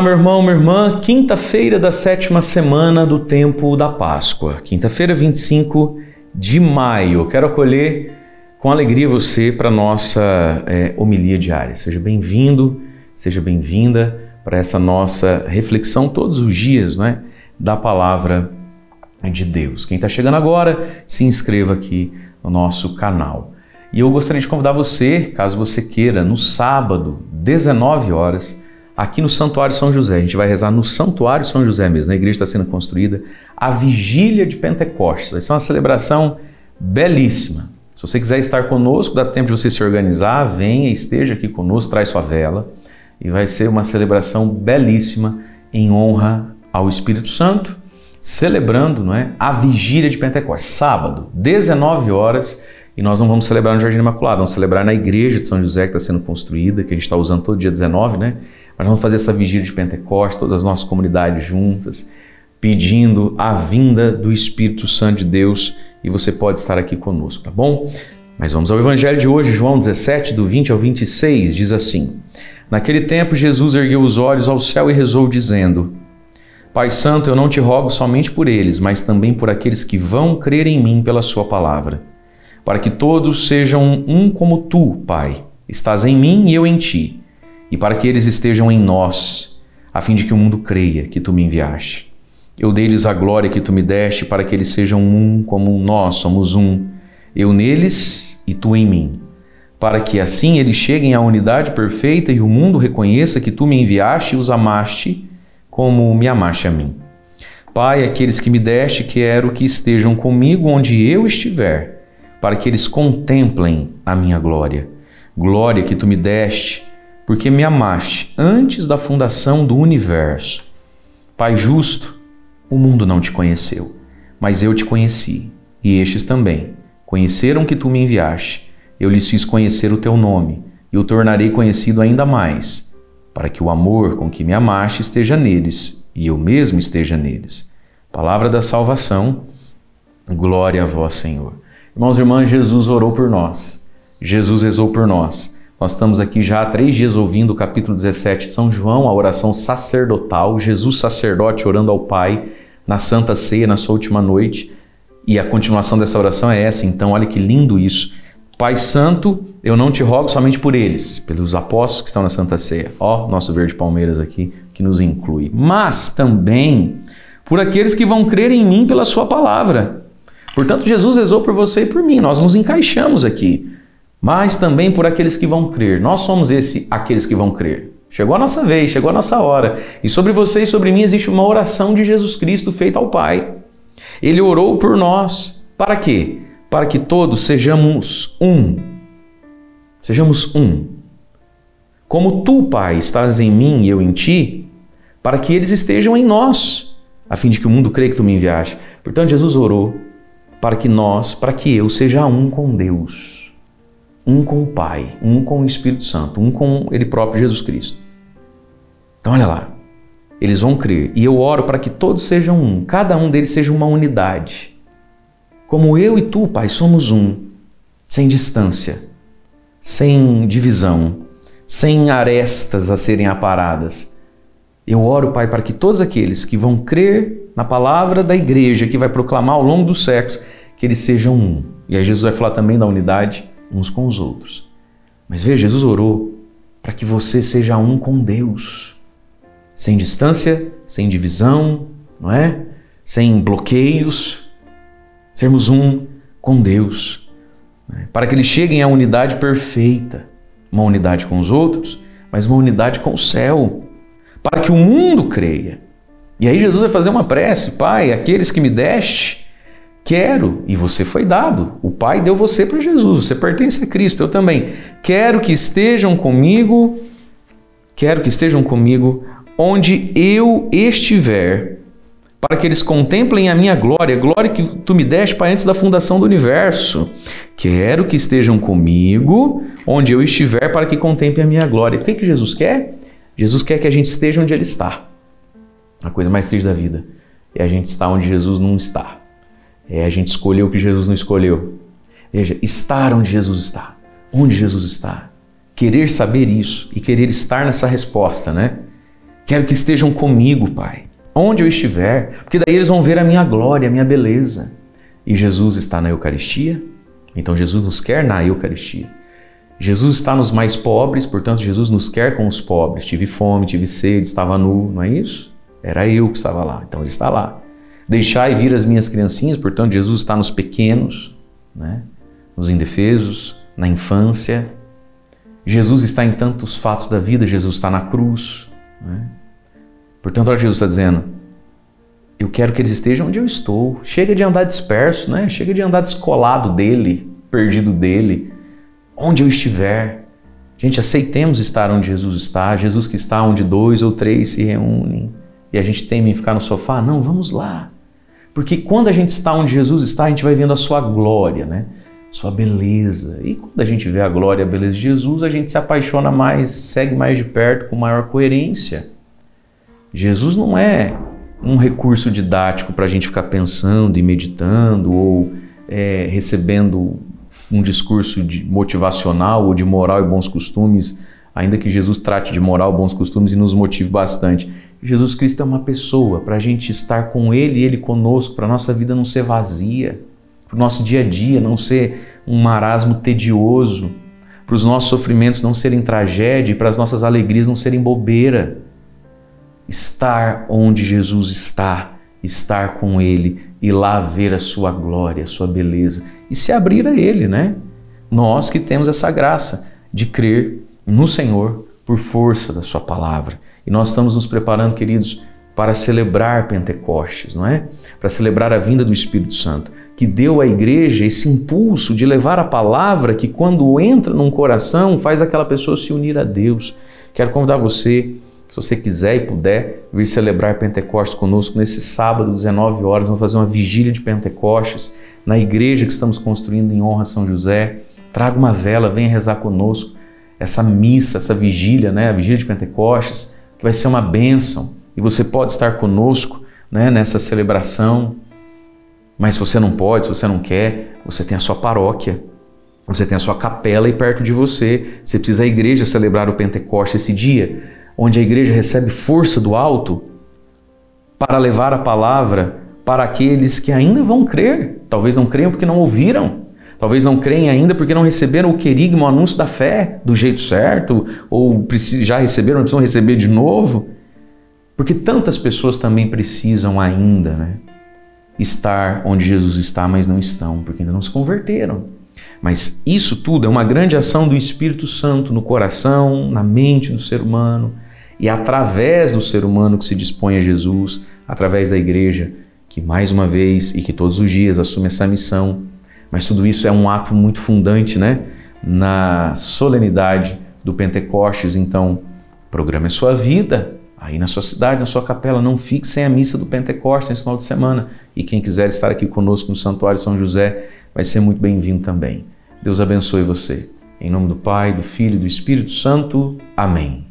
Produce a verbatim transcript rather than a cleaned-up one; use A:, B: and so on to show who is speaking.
A: Olá, meu irmão, minha irmã, quinta-feira da sétima semana do tempo da Páscoa, quinta-feira, vinte e cinco de maio. Quero acolher com alegria você para a nossa é, homilia diária. Seja bem-vindo, seja bem-vinda para essa nossa reflexão todos os dias, né, da palavra de Deus. Quem está chegando agora, se inscreva aqui no nosso canal. E eu gostaria de convidar você, caso você queira, no sábado, dezenove horas, aqui no Santuário São José. A gente vai rezar no Santuário São José mesmo, a igreja está sendo construída, a Vigília de Pentecostes. Vai ser uma celebração belíssima. Se você quiser estar conosco, dá tempo de você se organizar, venha, esteja aqui conosco, traz sua vela. E vai ser uma celebração belíssima em honra ao Espírito Santo, celebrando, não é, a Vigília de Pentecostes. Sábado, dezenove horas, e nós não vamos celebrar no Jardim Imaculado, vamos celebrar na igreja de São José que está sendo construída, que a gente está usando todo dia dezenove, né? Mas vamos fazer essa Vigília de Pentecostes, todas as nossas comunidades juntas, pedindo a vinda do Espírito Santo de Deus, e você pode estar aqui conosco, tá bom? Mas vamos ao Evangelho de hoje, João dezessete, do vinte ao vinte e seis, diz assim: Naquele tempo Jesus ergueu os olhos ao céu e rezou dizendo: Pai Santo, eu não te rogo somente por eles, mas também por aqueles que vão crer em mim pela sua palavra, para que todos sejam um como tu, Pai, estás em mim e eu em ti, e para que eles estejam em nós, a fim de que o mundo creia que tu me enviaste. Eu dei-lhes a glória que tu me deste, para que eles sejam um como nós somos um, eu neles e tu em mim, para que assim eles cheguem à unidade perfeita e o mundo reconheça que tu me enviaste e os amaste como me amaste a mim. Pai, aqueles que me deste, quero que estejam comigo onde eu estiver, para que eles contemplem a minha glória. Glória que tu me deste, porque me amaste antes da fundação do universo. Pai justo, o mundo não te conheceu, mas eu te conheci, e estes também conheceram que tu me enviaste. Eu lhes fiz conhecer o teu nome, e o tornarei conhecido ainda mais, para que o amor com que me amaste esteja neles, e eu mesmo esteja neles. Palavra da salvação, glória a vós, Senhor. Irmãos e irmãs, Jesus orou por nós, Jesus rezou por nós. Nós estamos aqui já há três dias ouvindo o capítulo dezessete de São João, a oração sacerdotal, Jesus sacerdote orando ao Pai na Santa Ceia, na sua última noite. E a continuação dessa oração é essa, então olha que lindo isso. Pai Santo, eu não te rogo somente por eles, pelos apóstolos que estão na Santa Ceia. Ó, nosso verde palmeiras aqui, que nos inclui. Mas também por aqueles que vão crer em mim pela sua palavra. Portanto, Jesus rezou por você e por mim, nós nos encaixamos aqui. Mas também por aqueles que vão crer. Nós somos esse, aqueles que vão crer. Chegou a nossa vez, chegou a nossa hora. E sobre você e sobre mim existe uma oração de Jesus Cristo feita ao Pai. Ele orou por nós. Para quê? Para que todos sejamos um. Sejamos um. Como tu, Pai, estás em mim e eu em ti, para que eles estejam em nós, a fim de que o mundo creia que tu me enviaste. Portanto, Jesus orou para que nós, para que eu seja um com Deus. Um com o Pai, um com o Espírito Santo, um com Ele próprio, Jesus Cristo. Então olha lá, eles vão crer e eu oro para que todos sejam um, cada um deles seja uma unidade. Como eu e tu, Pai, somos um, sem distância, sem divisão, sem arestas a serem aparadas. Eu oro, Pai, para que todos aqueles que vão crer na palavra da igreja, que vai proclamar ao longo dos séculos, que eles sejam um. E aí Jesus vai falar também da unidade uns com os outros. Mas veja, Jesus orou para que você seja um com Deus, sem distância, sem divisão, não é? Sem bloqueios, sermos um com Deus, né? Para que eles cheguem à unidade perfeita, uma unidade com os outros, mas uma unidade com o céu, para que o mundo creia. E aí Jesus vai fazer uma prece: Pai, aqueles que me deste, quero, e você foi dado. O Pai deu você para Jesus, você pertence a Cristo, eu também. Quero que estejam comigo, quero que estejam comigo onde eu estiver, para que eles contemplem a minha glória, a glória que tu me deste, Pai, antes da fundação do universo. Quero que estejam comigo onde eu estiver, para que contemplem a minha glória. O que que Jesus quer? Jesus quer que a gente esteja onde Ele está. A coisa mais triste da vida é a gente estar onde Jesus não está. É a gente escolher o que Jesus não escolheu. Veja, estar onde Jesus está. Onde Jesus está. Querer saber isso e querer estar nessa resposta, né? Quero que estejam comigo, Pai, onde eu estiver, porque daí eles vão ver a minha glória, a minha beleza. E Jesus está na Eucaristia, então Jesus nos quer na Eucaristia. Jesus está nos mais pobres, portanto Jesus nos quer com os pobres. Tive fome, tive sede, estava nu, não é isso? Era eu que estava lá, então Ele está lá. Deixai vir as minhas criancinhas, portanto Jesus está nos pequenos, né? Nos indefesos, na infância. Jesus está em tantos fatos da vida, Jesus está na cruz, né? Portanto, olha, Jesus está dizendo, eu quero que eles estejam onde eu estou. Chega de andar disperso, né? Chega de andar descolado dele, perdido dele, onde eu estiver. Gente, aceitemos estar onde Jesus está, Jesus que está onde dois ou três se reúnem. E a gente teme em ficar no sofá? Não, vamos lá. Porque quando a gente está onde Jesus está, a gente vai vendo a sua glória, né? Sua beleza. E quando a gente vê a glória e a beleza de Jesus, a gente se apaixona mais, segue mais de perto, com maior coerência. Jesus não é um recurso didático para a gente ficar pensando e meditando ou é, recebendo um discurso de motivacional ou de moral e bons costumes, ainda que Jesus trate de moral e bons costumes e nos motive bastante. Jesus Cristo é uma pessoa para a gente estar com Ele e Ele conosco, para a nossa vida não ser vazia, para o nosso dia a dia não ser um marasmo tedioso, para os nossos sofrimentos não serem tragédia e para as nossas alegrias não serem bobeira. Estar onde Jesus está, estar com Ele e lá ver a sua glória, a sua beleza e se abrir a Ele, né? Nós que temos essa graça de crer no Senhor por força da sua palavra. E nós estamos nos preparando, queridos, para celebrar Pentecostes, não é? Para celebrar a vinda do Espírito Santo, que deu à igreja esse impulso de levar a palavra que quando entra num coração faz aquela pessoa se unir a Deus. Quero convidar você, se você quiser e puder, vir celebrar Pentecostes conosco nesse sábado, dezenove horas, vamos fazer uma vigília de Pentecostes na igreja que estamos construindo em honra a São José. Traga uma vela, venha rezar conosco essa missa, essa vigília, né? A vigília de Pentecostes, que vai ser uma bênção e você pode estar conosco, né, nessa celebração. Mas se você não pode, se você não quer, você tem a sua paróquia, você tem a sua capela aí perto de você. Você precisa a igreja celebrar o Pentecostes, esse dia onde a igreja recebe força do alto para levar a palavra para aqueles que ainda vão crer. Talvez não creiam porque não ouviram, talvez não creem ainda porque não receberam o querigma, o anúncio da fé do jeito certo, ou já receberam, não precisam receber de novo. Porque tantas pessoas também precisam ainda, né, estar onde Jesus está, mas não estão, porque ainda não se converteram. Mas isso tudo é uma grande ação do Espírito Santo no coração, na mente do ser humano, e através do ser humano que se dispõe a Jesus, através da igreja, que mais uma vez e que todos os dias assume essa missão. Mas tudo isso é um ato muito fundante, né, na solenidade do Pentecostes. Então, programe a sua vida aí na sua cidade, na sua capela. Não fique sem a missa do Pentecostes nesse final de semana. E quem quiser estar aqui conosco no Santuário São José vai ser muito bem-vindo também. Deus abençoe você. Em nome do Pai, do Filho e do Espírito Santo. Amém.